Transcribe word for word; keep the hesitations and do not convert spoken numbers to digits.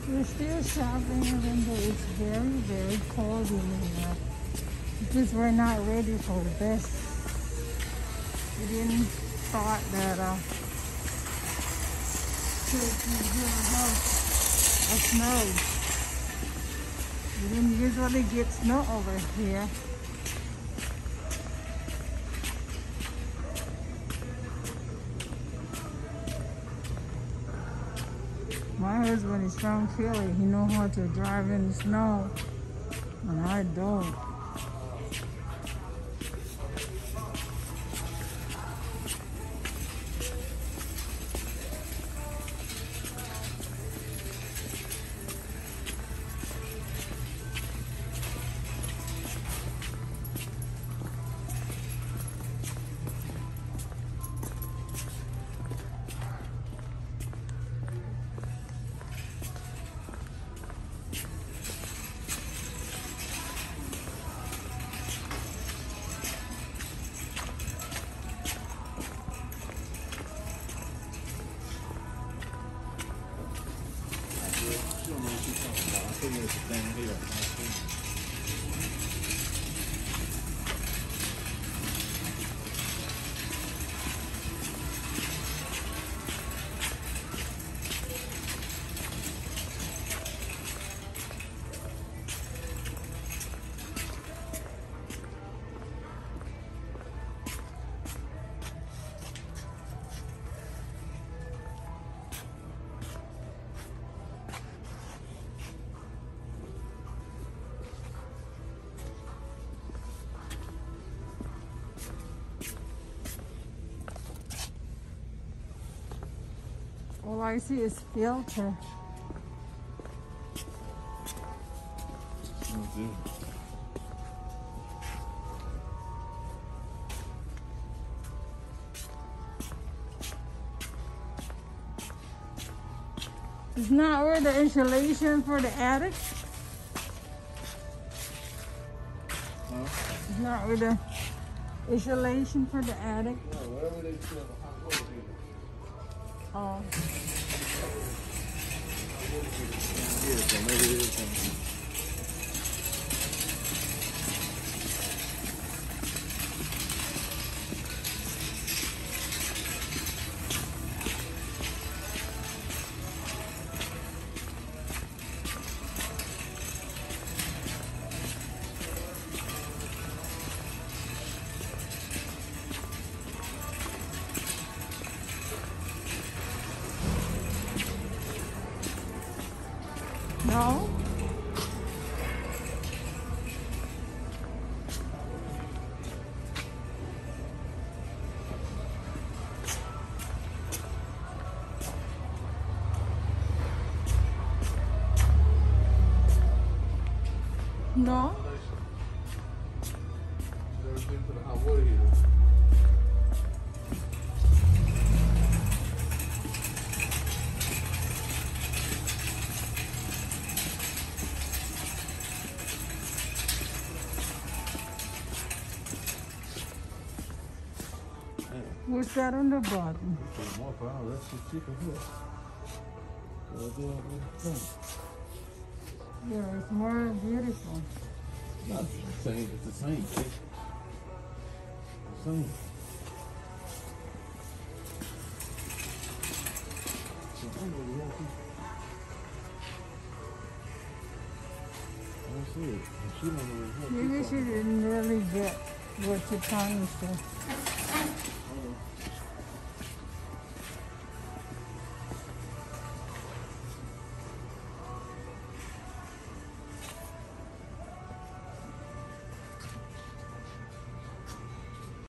We're still shopping even though it's very, very cold in here. Because we're not ready for this. We didn't thought that uh Turkey will have a snow. We didn't usually get snow over here. My husband is from Philly. He knows how to drive in the snow, and I don't. All I see is filter. Oh, dude. It's not where the insulation for the attic. Huh? It's not where the insulation for the attic. No, wherever they sell the hot water heater. Oh. Yeah, so maybe it is something. No? No? Never been to the hot water heater. What's that on the bottom? More power, that's just cheaper here. So I do it with the thing. Yeah, it's more beautiful. Not the same, it's the same. See? The same. So I'm really happy. I don't see it. And she don't know what Maybe she didn't really get what you're trying to say.